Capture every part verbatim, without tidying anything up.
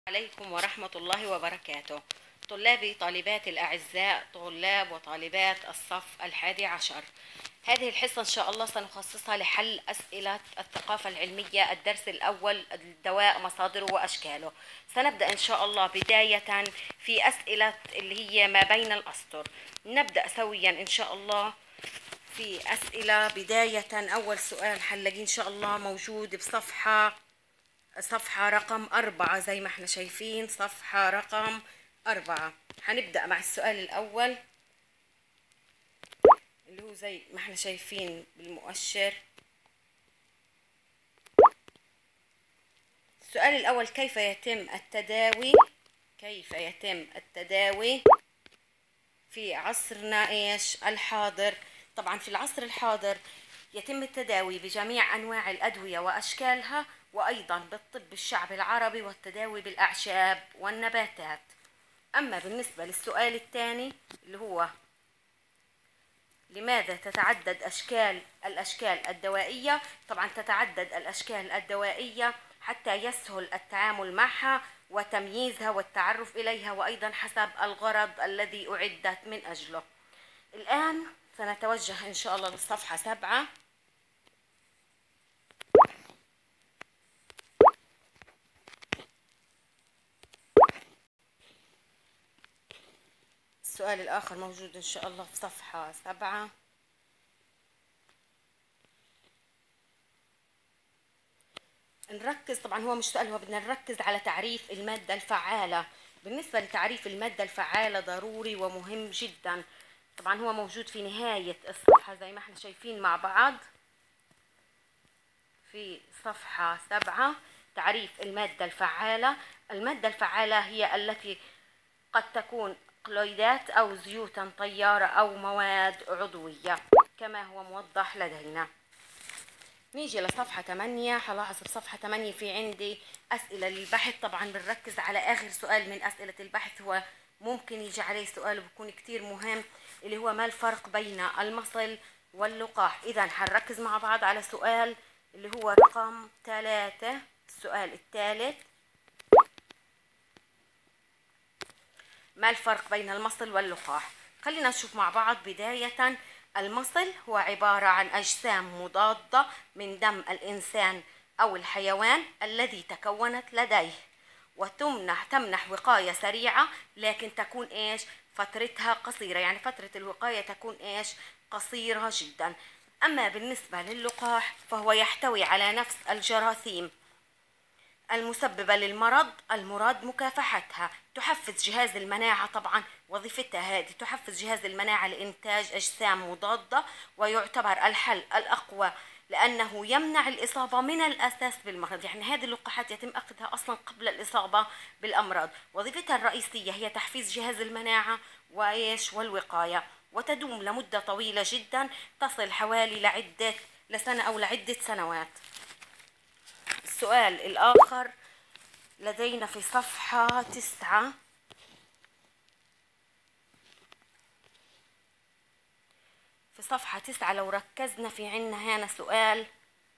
عليكم ورحمة الله وبركاته. طلابي طالبات الأعزاء، طلاب وطالبات الصف الحادي عشر، هذه الحصة إن شاء الله سنخصصها لحل أسئلة الثقافة العلمية، الدرس الأول، الدواء مصادره وأشكاله. سنبدأ إن شاء الله بداية في أسئلة اللي هي ما بين الأسطر. نبدأ سويا إن شاء الله في أسئلة. بداية أول سؤال حنلاقيه إن شاء الله موجود بصفحة صفحة رقم أربعة، زي ما احنا شايفين صفحة رقم أربعة. هنبدأ مع السؤال الأول اللي هو زي ما احنا شايفين بالمؤشر. السؤال الأول: كيف يتم التداوي كيف يتم التداوي في عصرنا ايش الحاضر؟ طبعا في العصر الحاضر يتم التداوي بجميع أنواع الأدوية وأشكالها، وأيضا بالطب الشعبي العربي والتداوي بالأعشاب والنباتات. أما بالنسبة للسؤال الثاني اللي هو لماذا تتعدد أشكال الأشكال الدوائية؟ طبعا تتعدد الأشكال الدوائية حتى يسهل التعامل معها وتمييزها والتعرف إليها، وأيضا حسب الغرض الذي أعدت من أجله. الآن سنتوجه إن شاء الله للصفحة سبعة. السؤال الآخر موجود إن شاء الله في صفحة سبعة. نركز، طبعا هو مش سؤال، هو بدنا نركز على تعريف المادة الفعالة. بالنسبة لتعريف المادة الفعالة ضروري ومهم جدا. طبعا هو موجود في نهاية الصفحة زي ما احنا شايفين مع بعض في صفحة سبعة. تعريف المادة الفعالة: المادة الفعالة هي التي قد تكون قلويدات أو زيوتا طيارة أو مواد عضوية كما هو موضح لدينا. نيجي لصفحة ثمانية. هلاحظ بصفحة ثمانية في عندي أسئلة للبحث. طبعا بنركز على آخر سؤال من أسئلة البحث، هو ممكن يجي عليه سؤال وبكون كتير مهم، اللي هو ما الفرق بين المصل واللقاح. إذا هنركز مع بعض على سؤال اللي هو رقم ثلاثة. السؤال الثالث: ما الفرق بين المصل واللقاح؟ خلينا نشوف مع بعض. بداية، المصل هو عبارة عن أجسام مضادة من دم الإنسان أو الحيوان الذي تكونت لديه، وتمنح تمنح وقاية سريعة، لكن تكون إيش فترتها قصيرة، يعني فترة الوقاية تكون إيش قصيرة جدا. أما بالنسبة للقاح فهو يحتوي على نفس الجراثيم المسببة للمرض المراد مكافحتها. تحفز جهاز المناعة، طبعا وظيفتها هذه تحفز جهاز المناعة لإنتاج أجسام مضادة، ويعتبر الحل الأقوى لأنه يمنع الإصابة من الأساس بالمرض. يعني هذه اللقاحات يتم أخذها أصلا قبل الإصابة بالأمراض. وظيفتها الرئيسية هي تحفيز جهاز المناعة وإيش والوقاية، وتدوم لمدة طويلة جدا، تصل حوالي لعدة لسنة أو لعدة سنوات. السؤال الآخر لدينا في صفحة تسعة. في صفحة تسعة لو ركزنا في عنا هنا سؤال.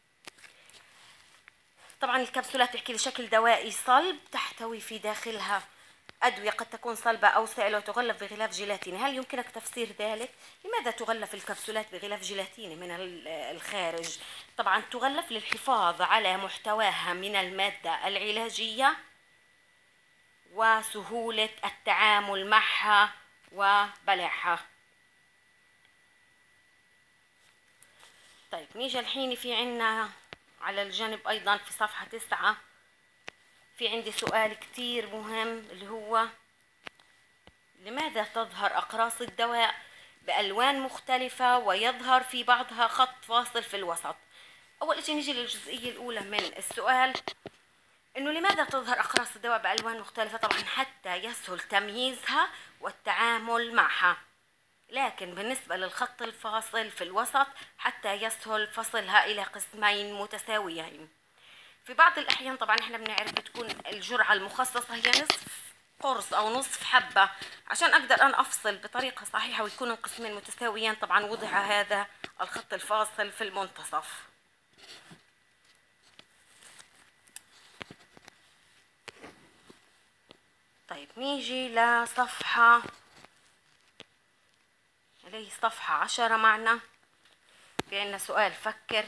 طبعا الكبسولات تحكي لي شكل دوائي صلب تحتوي في داخلها أدوية قد تكون صلبة أو سائلة وتغلف بغلاف جيلاتيني. هل يمكنك تفسير ذلك؟ لماذا تغلف الكبسولات بغلاف جيلاتيني من الخارج؟ طبعا تغلف للحفاظ على محتواها من المادة العلاجية وسهولة التعامل معها وبلعها. طيب نيجي الحين في عنا على الجانب أيضا في صفحة تسعة في عندي سؤال كتير مهم اللي هو لماذا تظهر أقراص الدواء بألوان مختلفة ويظهر في بعضها خط فاصل في الوسط؟ أول شيء نيجي للجزئية الأولى من السؤال، إنه لماذا تظهر أقراص الدواء بألوان مختلفة؟ طبعا حتى يسهل تمييزها والتعامل معها. لكن بالنسبة للخط الفاصل في الوسط حتى يسهل فصلها إلى قسمين متساويين. في بعض الأحيان طبعا احنا بنعرف بتكون الجرعة المخصصة هي نصف قرص أو نصف حبة. عشان أقدر أن أفصل بطريقة صحيحة ويكون القسمين متساويين طبعا وضع هذا الخط الفاصل في المنتصف. طيب نيجي لصفحة، هذه صفحة عشرة معنا. في عنا سؤال فكر.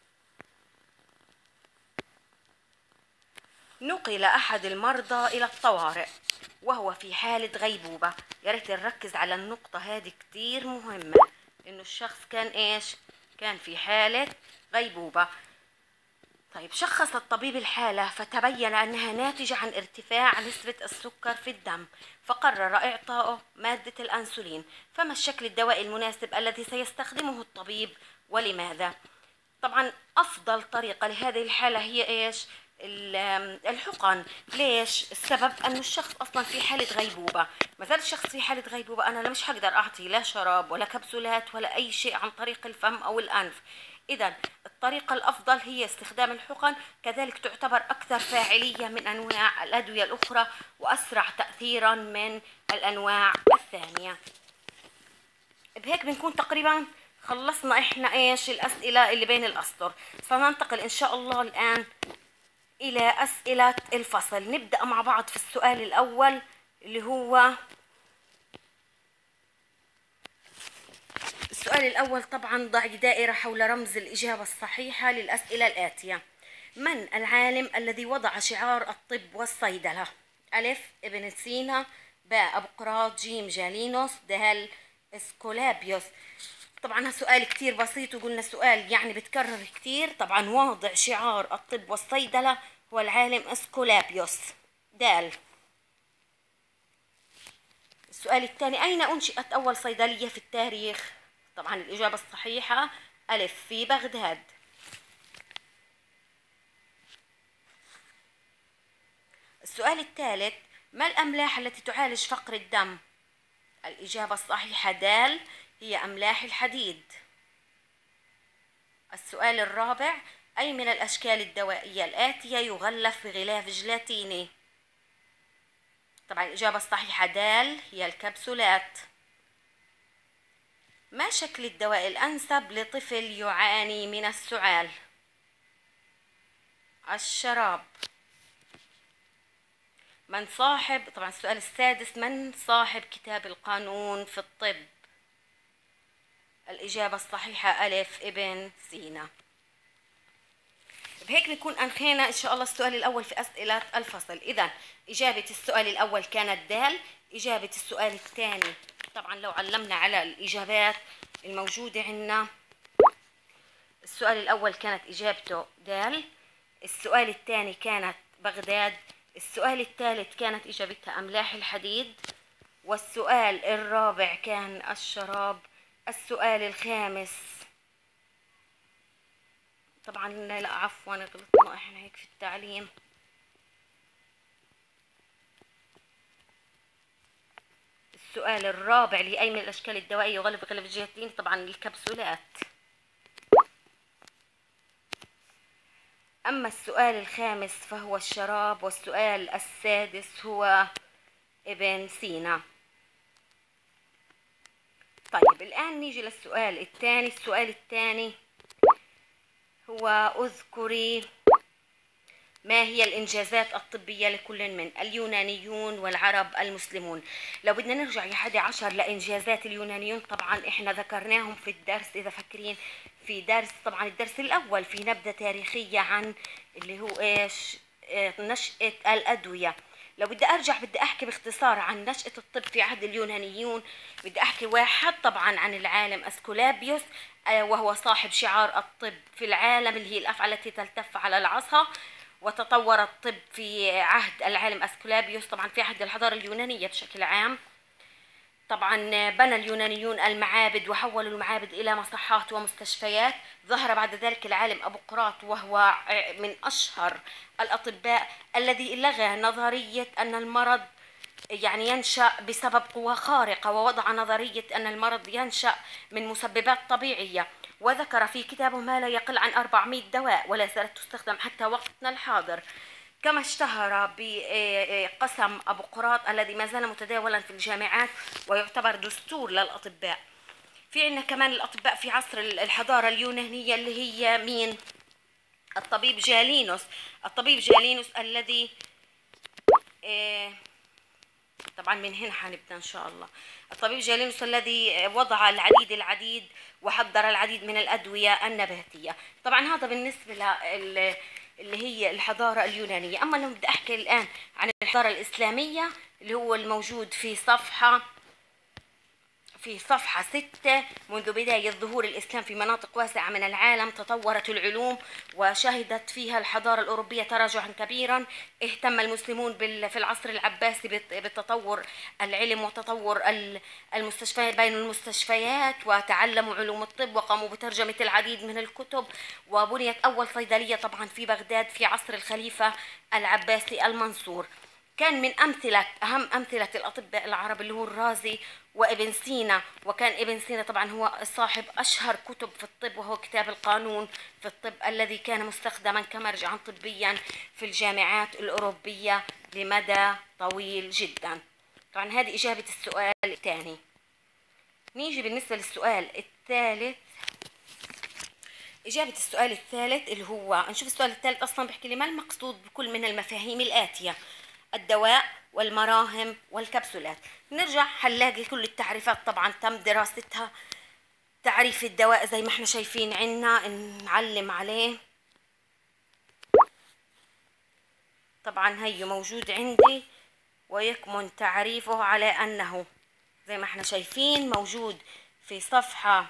نقل أحد المرضى إلى الطوارئ وهو في حالة غيبوبة. يا ريت نركز على النقطة هذه كتير مهمة، إنه الشخص كان إيش؟ كان في حالة غيبوبة. طيب شخص الطبيب الحالة فتبين أنها ناتجة عن ارتفاع نسبة السكر في الدم، فقرر إعطائه مادة الأنسولين. فما الشكل الدوائي المناسب الذي سيستخدمه الطبيب ولماذا؟ طبعا أفضل طريقة لهذه الحالة هي إيش؟ الحقن. ليش؟ السبب أنه الشخص أصلا في حالة غيبوبة. ما زال الشخص في حالة غيبوبة، أنا مش هقدر أعطي لا شراب ولا كبسولات ولا أي شيء عن طريق الفم أو الأنف. إذا الطريقة الأفضل هي استخدام الحقن، كذلك تعتبر أكثر فاعلية من أنواع الأدوية الأخرى وأسرع تأثيرا من الأنواع الثانية. بهيك بنكون تقريبا خلصنا إحنا إيش الأسئلة اللي بين الأسطر. سننتقل إن شاء الله الآن إلى أسئلة الفصل. نبدأ مع بعض في السؤال الأول اللي هو السؤال الأول. طبعا ضع دائرة حول رمز الإجابة الصحيحة للأسئلة الآتية. من العالم الذي وضع شعار الطب والصيدلة؟ ألف ابن سينا، باء أبقراط، جيم جالينوس، دال اسكولابيوس. طبعا هالسؤال كتير بسيط وقلنا سؤال يعني بتكرر كتير. طبعا واضع شعار الطب والصيدلة هو العالم اسكولابيوس، دال. السؤال الثاني. أين أنشئت أول صيدلية في التاريخ؟ طبعا الإجابة الصحيحة ألف في بغداد. السؤال الثالث. ما الأملاح التي تعالج فقر الدم؟ الإجابة الصحيحة دال هي أملاح الحديد. السؤال الرابع. أي من الأشكال الدوائية الآتية يغلف بغلاف جيلاتيني؟ طبعا الإجابة الصحيحة دال هي الكبسولات. ما شكل الدواء الأنسب لطفل يعاني من السعال؟ الشراب. من صاحب طبعا السؤال السادس. من صاحب كتاب القانون في الطب؟ الإجابة الصحيحة ألف ابن سينا. بهيك نكون أنهينا إن شاء الله السؤال الأول في أسئلة الفصل. إذا إجابة السؤال الأول كانت دال. إجابة السؤال الثاني طبعا لو علمنا على الإجابات الموجودة عندنا، السؤال الأول كانت إجابته دال، السؤال الثاني كانت بغداد، السؤال الثالث كانت إجابتها أملاح الحديد، والسؤال الرابع كان الشراب. السؤال الخامس طبعا لا عفوا غلطنا احنا هيك في التعليم. السؤال الرابع لأي من الأشكال الدوائية يغلف بغلاف الجيلاتين؟ طبعا الكبسولات. أما السؤال الخامس فهو الشراب، والسؤال السادس هو ابن سينا. طيب الآن نيجي للسؤال الثاني. السؤال الثاني هو اذكري ما هي الإنجازات الطبية لكل من اليونانيون والعرب المسلمون. لو بدنا نرجع يا حدا عشر لإنجازات اليونانيون طبعا إحنا ذكرناهم في الدرس إذا فاكرين في درس طبعا الدرس الأول في نبذة تاريخية عن اللي هو إيش نشأة الأدوية. لو بدي أرجع بدي أحكي باختصار عن نشأة الطب في عهد اليونانيون. بدي أحكي واحد طبعا عن العالم أسكولابيوس وهو صاحب شعار الطب في العالم اللي هي الأفعى التي تلتف على العصا. وتطور الطب في عهد العالم أسكولابيوس طبعا في عهد الحضارة اليونانية بشكل عام. طبعا بنى اليونانيون المعابد وحولوا المعابد إلى مصحات ومستشفيات. ظهر بعد ذلك العالم أبقراط وهو من أشهر الأطباء الذي لغى نظرية أن المرض يعني ينشأ بسبب قوة خارقة، ووضع نظرية أن المرض ينشأ من مسببات طبيعية، وذكر في كتابه ما لا يقل عن أربعمائة دواء ولا زالت تستخدم حتى وقتنا الحاضر. كما اشتهر بقسم أبقراط الذي ما زال متداولا في الجامعات ويعتبر دستور للأطباء. في عندنا كمان الأطباء في عصر الحضارة اليونانية اللي هي مين؟ الطبيب جالينوس. الطبيب جالينوس الذي طبعا من هنا حنبدأ إن شاء الله. الطبيب جالينوس الذي وضع العديد العديد وحضر العديد من الأدوية النباتية. طبعا هذا بالنسبة لل اللي هي الحضارة اليونانية. أما لو بدي أحكي الآن عن الحضارة الإسلامية اللي هو الموجود في صفحة في صفحة ستة، منذ بداية ظهور الإسلام في مناطق واسعة من العالم تطورت العلوم وشهدت فيها الحضارة الأوروبية تراجعا كبيرا. اهتم المسلمون في العصر العباسي بالتطور العلم وتطور المستشفيات بين المستشفيات، وتعلموا علوم الطب وقاموا بترجمة العديد من الكتب، وبنيت أول صيدلية طبعا في بغداد في عصر الخليفة العباسي المنصور. كان من أمثلة أهم أمثلة الأطباء العرب اللي هو الرازي وابن سينا، وكان ابن سينا طبعا هو صاحب أشهر كتب في الطب وهو كتاب القانون في الطب الذي كان مستخدما كمرجعا طبيا في الجامعات الأوروبية لمدى طويل جدا. طبعا هذه إجابة السؤال الثاني. نيجي بالنسبة للسؤال الثالث. إجابة السؤال الثالث اللي هو نشوف السؤال الثالث أصلا بيحكي لي ما المقصود بكل من المفاهيم الآتية: الدواء والمراهم والكبسولات. نرجع هنلاقي كل التعريفات طبعا تم دراستها. تعريف الدواء زي ما احنا شايفين عنا، نعلم عليه طبعا هي موجود عندي، ويكمن تعريفه على أنه زي ما احنا شايفين موجود في صفحة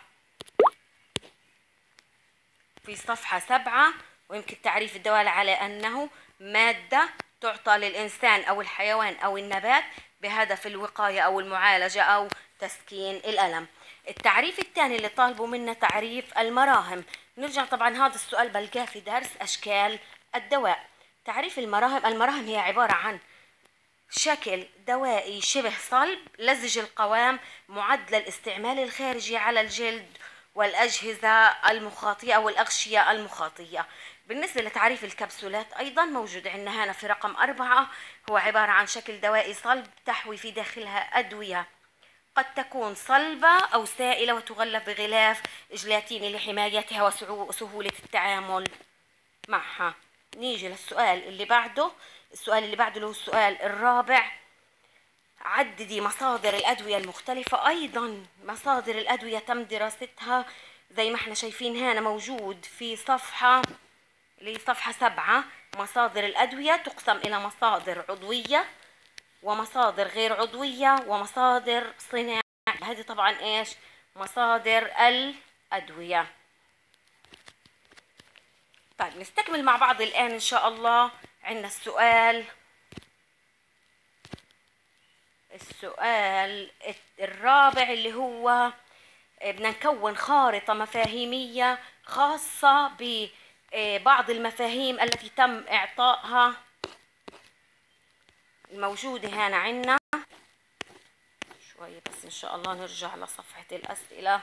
في صفحة سبعة. ويمكن تعريف الدواء على أنه مادة تعطى للإنسان أو الحيوان أو النبات بهدف الوقاية أو المعالجة أو تسكين الألم. التعريف الثاني اللي طالبوا منا تعريف المراهم. نرجع طبعا هذا السؤال بلقاه في درس أشكال الدواء. تعريف المراهم: المراهم هي عبارة عن شكل دوائي شبه صلب لزج القوام معد للاستعمال الخارجي على الجلد والأجهزة المخاطية أو الأغشية المخاطية. بالنسبة لتعريف الكبسولات أيضا موجود عندنا هنا في رقم أربعة، هو عبارة عن شكل دوائي صلب تحوي في داخلها أدوية قد تكون صلبة أو سائلة وتغلف بغلاف جيلاتيني لحمايتها وسهولة التعامل معها. نيجي للسؤال اللي بعده. السؤال اللي بعده اللي هو السؤال الرابع: عددي مصادر الأدوية المختلفة. أيضا مصادر الأدوية تم دراستها زي ما احنا شايفين هنا موجود في صفحة لصفحة سبعة. مصادر الأدوية تقسم إلى مصادر عضوية ومصادر غير عضوية ومصادر صناعية. هذه طبعا إيش؟ مصادر الأدوية. طيب نستكمل مع بعض الآن إن شاء الله. عندنا السؤال السؤال الرابع اللي هو بدنا نكون خارطة مفاهيمية خاصة ببعض المفاهيم التي تم إعطائها الموجودة هنا عنا. شوية بس إن شاء الله نرجع لصفحة الأسئلة.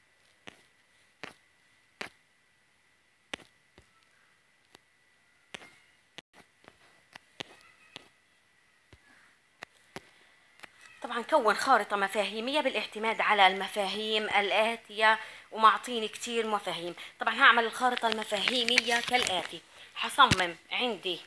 طبعا كون خارطة مفاهيمية بالاعتماد على المفاهيم الآتية، ومعطيني كتير مفاهيم. طبعا هعمل الخارطة المفاهيمية كالآتي: حصمم عندي،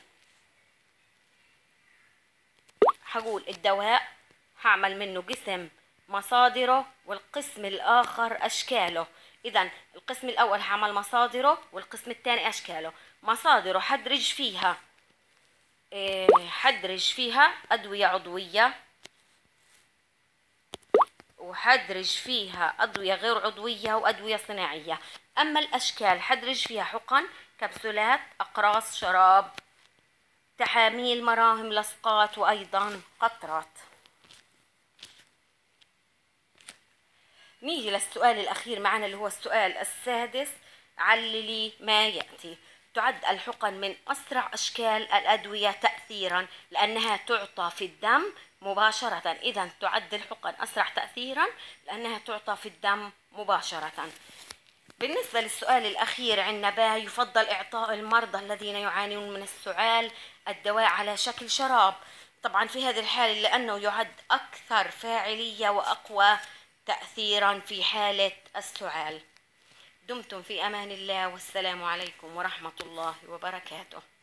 هقول الدواء، هعمل منه قسم مصادره والقسم الآخر أشكاله. إذا القسم الأول هعمل مصادره والقسم الثاني أشكاله. مصادره حدرج فيها إيه حدرج فيها أدوية عضوية، وحدرج فيها أدوية غير عضوية وأدوية صناعية. أما الأشكال حدرج فيها حقن، كبسولات، أقراص، شراب، تحاميل، مراهم، لصقات، وأيضا قطرات. نيجي للسؤال الأخير معنا اللي هو السؤال السادس: عللي ما يأتي. تعد الحقن من أسرع أشكال الأدوية تأثيرا لأنها تعطى في الدم مباشرة. إذا تعد الحقن أسرع تأثيرا لأنها تعطى في الدم مباشرة. بالنسبة للسؤال الأخير عندنا با: يفضل إعطاء المرضى الذين يعانون من السعال الدواء على شكل شراب. طبعا في هذه الحالة لأنه يعد أكثر فاعلية وأقوى تأثيرا في حالة السعال. دمتم في أمان الله، والسلام عليكم ورحمة الله وبركاته.